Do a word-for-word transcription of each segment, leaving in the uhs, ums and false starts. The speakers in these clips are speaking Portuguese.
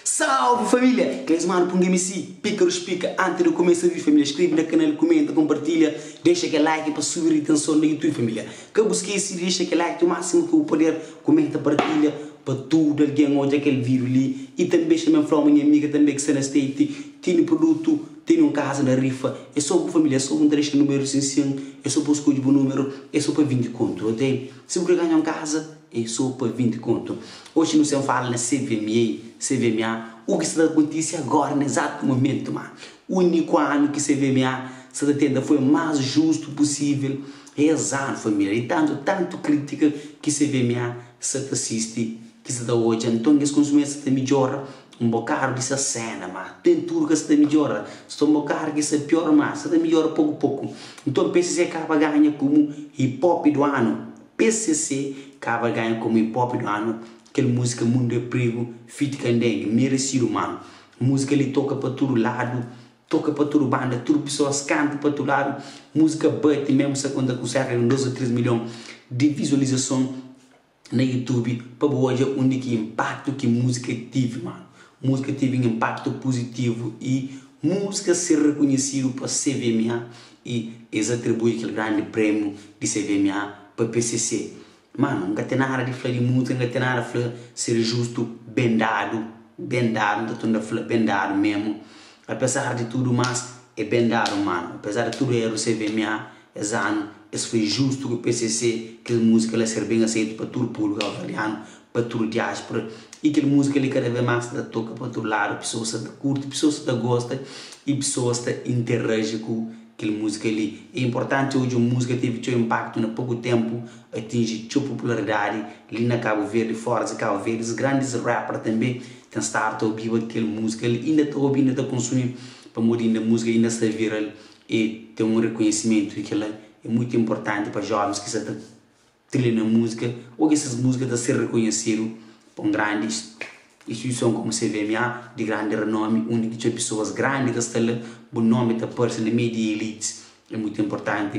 Salve família! Cleis mano para um M C, Pícaros Pica. Antes do começo do vídeo, família, inscreve no canal, comenta, compartilha, deixa aquele like para subir a atenção no YouTube, família. Que eu busquei esse, deixa aquele like o máximo que eu puder, comenta, partilha, para tudo alguém onde aquele vídeo ali. E também chama a minha amiga também que está na state, tem um produto, tem um casa na rifa. É só para família, é só um trecho número cinco, é só para os códigos número, é só para vinte conto, ok? Se você ganhar uma casa, é só para vinte conto. Hoje não se fala na C V M A, C V M A, o que está acontecendo agora, no exato momento, mano. O único ano que C V M A se atenda foi o mais justo possível. É exato, família. E tanto, tanto crítica que C V M A se assiste, que se dá hoje. Então, os consumidores se melhora um bocado dessa cena, mano. Tem tudo que se melhora. Se um bocado que se piora, mas se melhora pouco a pouco. Então, P C C acaba ganha como hip hop do ano. P C C acaba ganha como hip hop do ano. Aquela música Mundo é Prego, Fit Candengue, merecido, mano. Música ele toca para todo lado, toca para todo banda, tudo pessoas cantam para todo lado. Música bate mesmo se quando consegue dois ou três milhões de visualização na YouTube. Para hoje, onde que impacto que música teve, mano. Música teve um impacto positivo e música ser reconhecido para C V M A e eles atribuem aquele grande prêmio de C V M A para P C C. Mano, não tem nada de falar de música, não tem nada de falar ser justo, bem dado, bem dado, não tem falar bem dado mesmo. Apesar de tudo, mas é bem dado, mano. Apesar de tudo, era o C V M A, esse ano, esse foi justo que o P C C, que a música ela ser bem aceita para todo o público australiano, para todo o diáspora, e que a música ele cada vez mais toca para todo lado, pessoas que curtem, pessoas que gostam e pessoas que interagem com aquela música ali. É importante hoje a música teve seu impacto em pouco tempo, atinge sua popularidade ali na Cabo Verde, fora de Cabo Verde, os grandes rappers também têm estado a ouvir aquela música, ele ainda está ouvindo, ainda está consumindo, para morrer a música ainda está viral e tem um reconhecimento que ela é muito importante para jovens que estão trilhando a música, ou que essas músicas estão a ser reconhecidas por grandes instituição como C V M A, de grande renome, onde que pessoas grandes que estão lá, o nome da pessoa na mídia elites, é muito importante.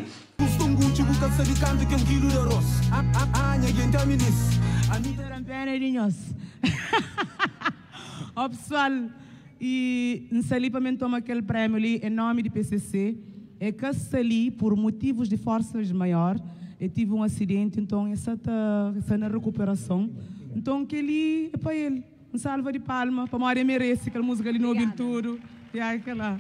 Ó pessoal, e nsali para mim toma aquele prémio ali em nome de P C C, é que sali por motivos de forças maior, eu tive um acidente, então essa está na recuperação, então que ele é para ele. Um salva de palma, para a Maria merece, aquela música ali no ouvindo tudo. E aí, aquela.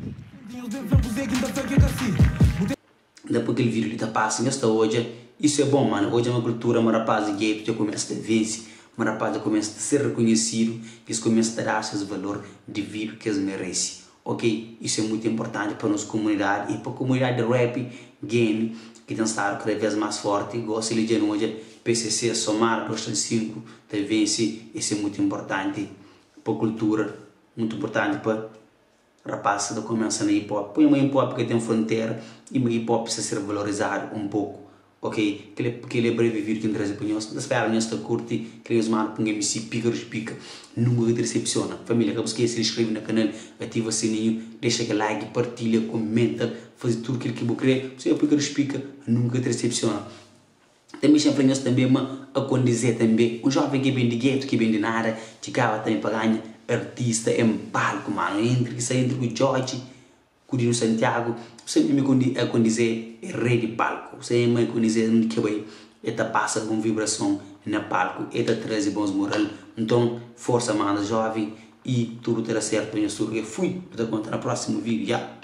Depois aquele vídeo ali está passando, esta hoje, isso é bom, mano. Hoje é uma cultura, uma rapaz de gay, já começa a vencer, uma rapaz já começa a ser reconhecido, eles começam a dar esse valor devido que eles merecem. Ok? Isso é muito importante para a nossa comunidade e para a comunidade de rap, game, que tem estado cada vez mais forte. Gosto de hoje, P C C, somar dois a cinco, vence, isso é muito importante para a cultura, muito importante para a rapaziada que começa na hip hop. Põe uma hip hop que tem fronteira e uma hip hop precisa ser valorizado um pouco. Ok? Que ele, que ele é breve vídeo que interessa para nós. Espero que você curte, que eles mandam para um M C Pícaros Pica. Nunca te decepciona. Família, que você se inscreve no canal, ativa o sininho, deixa aquele like, partilha, comenta, faz tudo aquilo que você quer. Você é Pícaros Pica, nunca te decepciona. Também sempre nós também a condizer também um jovem que vem de gueto, que vem de nada, chegava também para ganhar artista em palco, mano. Entre que sai entre o George, com o Santiago, você me a condizer é rei de palco. Você me condizer que vai, esta passa com vibração na palco, esta traz bons moral. Então, força, mano, jovem, e tudo terá certo. Eu fui, vou te contar no próximo vídeo, já.